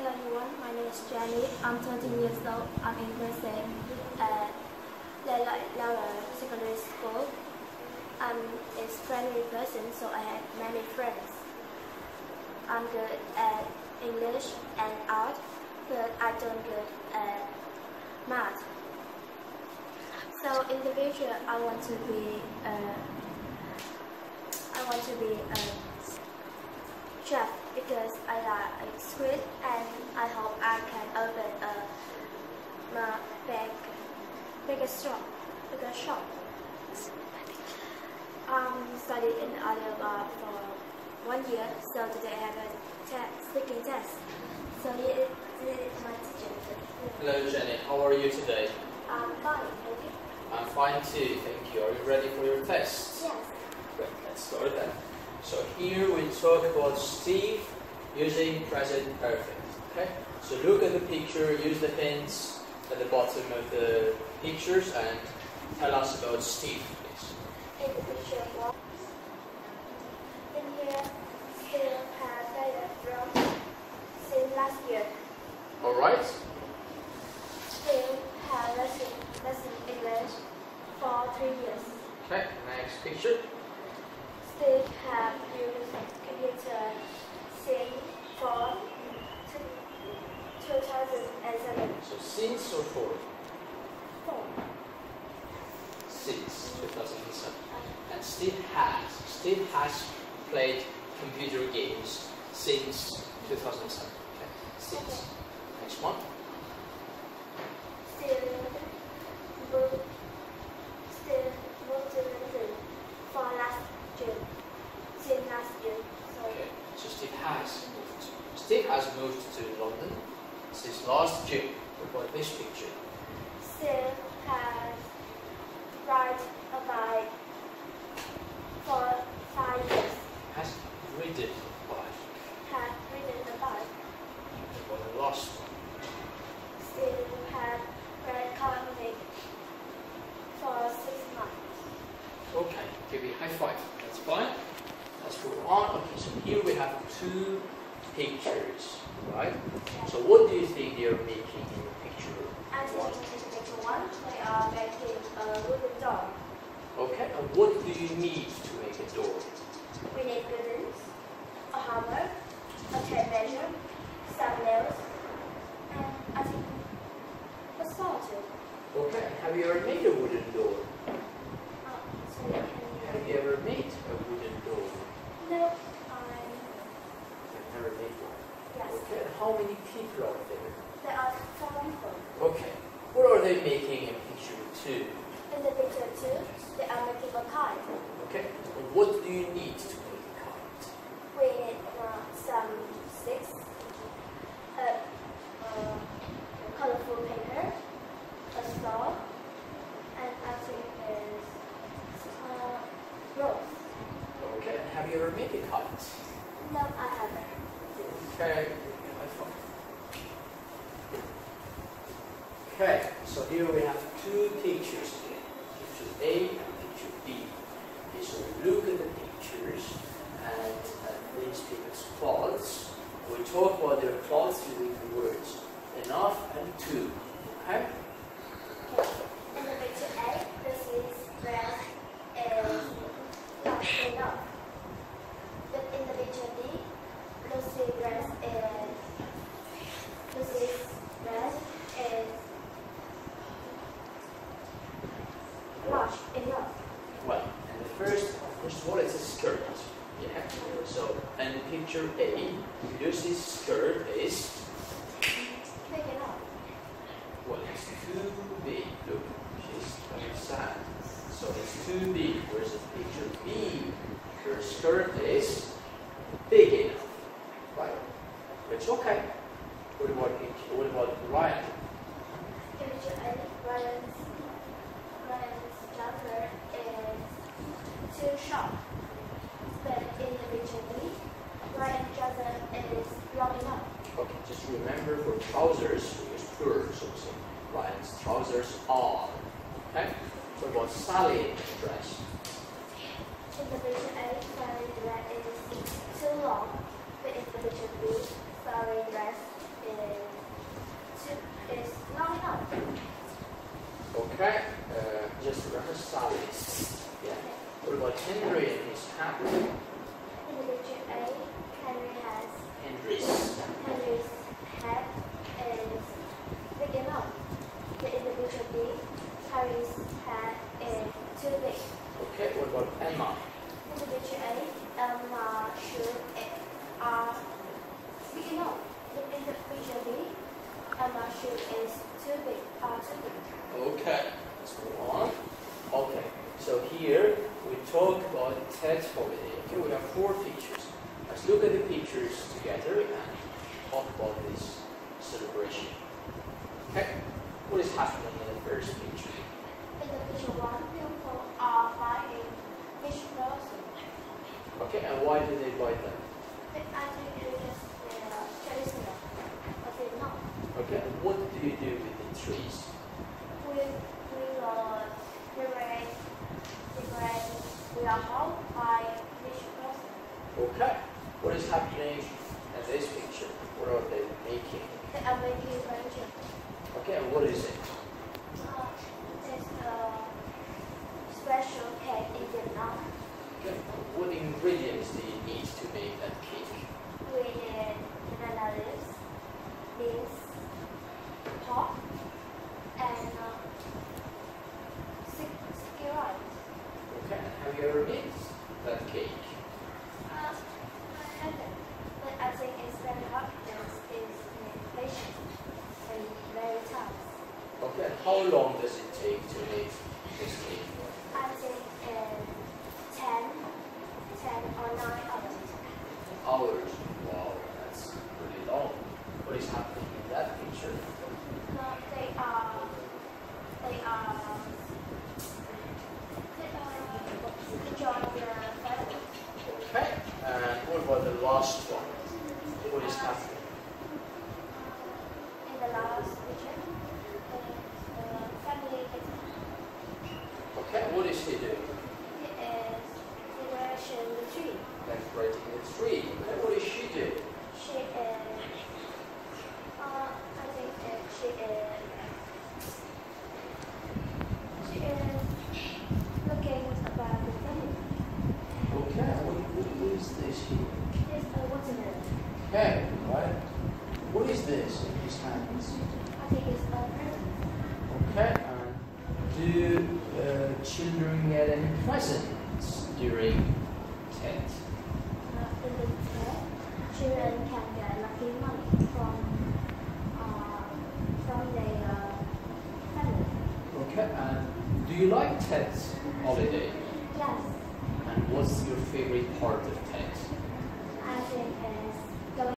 everyone, my name is Jenny. I'm 13 years old. I'm in class at Laura Secondary School. I'm a friendly person, so I have many friends. I'm good at English and art, but I don't good at math. So in the future, I want to be a chef because I like squid, and I hope I can open a bigger shop. Studied in audio bar for 1 year, so today I have a speaking test. So this is my teacher. Hello Jenny, how are you today? I'm fine, thank you. I'm fine too, thank you. Are you ready for your test? Yes. Great, let's start then. So here we talk about Steve using present perfect. Okay? So look at the picture, use the hints at the bottom of the pictures and tell us about Steve, please. In the picture, in here, Steve has studied from since last year. Alright? Steve has lesson English for 3 years. Okay, next picture. Steve has used computer since for 2007. So since or for? 4. Since 2007. And Steve has played computer games since 2007. Okay, since. Okay. Next one. Steve moved to London for last June. Since last June. Sorry. Okay, so Steve has moved to London since last June. What about this picture? Steve has ride a bike for 5 years. Has ridden a bike. Has ridden the bike. What about the last one? Steve has read comic for 6 months. Okay, give me a high five. That's fine. Let's move on. Okay, so here we have 2 pictures, right? So what do you think they are making in the picture And in 1? picture 1, they are making a wooden door. Okay, and what do you need to make a door? We need buttons, a hammer, a tape measure, some nails, and I think a saw too. Okay, have you ever made a wooden door? So you can Have you ever made a wooden door? No, I've never made one. yes. Okay, and how many people are there? There are 4 people. Okay, what are they making in picture 2? In the picture 2, they are making a kite. Okay, and what do you need to make a kite? We need some sticks, colorful paper, a straw, and I think there's ropes. Okay, and have you ever made a kite? No, I haven't. Okay, high five. Okay, so here we have 2 pictures again, picture A and picture B. Okay, so we look at the pictures and these people's clothes. We talk about their clothes using the words enough and to. Okay? In the picture A, Lucy's dress is not enough. But in the picture B, Lucy's dress is large enough. Well, and the first of all, it's a skirt. Yeah. So, and picture A, Lucy's skirt is, Big enough. well, it's too big. Look, she's very sad. So it's too big. Whereas in picture B, her skirt is big enough. Right? It's okay. What about Ryan? In picture A, Ryan's jumper is too short. But in the picture B, Ryan's jumper is long enough. Okay, just remember for trousers, we use plural, so to say. Ryan's trousers are. Okay? What about Sally's dress? In the picture A, Sally's dress is too long. But in the picture B, Sally's dress is Henry and his hat. In the picture A, Henry's hat is big enough. In the picture B, Harry's hat is too big. Okay, what about Emma? In the picture A, Emma's shoes are big enough. In the picture B, Emma's shoe is too big. Okay, let's move on. Okay, so here we talk about Ted holiday. Okay, we have 4 pictures. Let's look at the pictures together and talk about this celebration. Okay, what is happening in the first picture? In the picture 1, people are buying fish blossoms. Okay, and why do they buy them? I think it is traditional, but they not. Okay, and what do you do with the trees? We are helped by fish blossom. Okay, what is happening in this picture? What are they making? They are making furniture. Okay, and what is it? It's a special cake in Vietnam. Okay, what ingredients do you need to make that cake? We need banana leaves, beans, pork, and sticky rice. Okay, have you ever made that cake? I haven't, but I think it's very hard because it's patient and very tough. Okay, and how long does it take to make this cake? I think 10 or 9 hours. Hours. Wow, that's really long. What is happening in that picture? They enjoying the family. Okay, and what about the last one? What is happening? In the last picture, the family is Okay, what is he doing? decoration the tree. Decorating the tree. And what is she doing? She is, I think she is looking about the family. Okay, what is this here? It's a watermelon. Okay, right. What is this in his hands? I think it's a present. Okay, and do children get any presents during Tet? In the test, children can get lucky money from their family. Okay, and do you like Tet holiday? Yes, And what's your favorite part of Tet? I think it's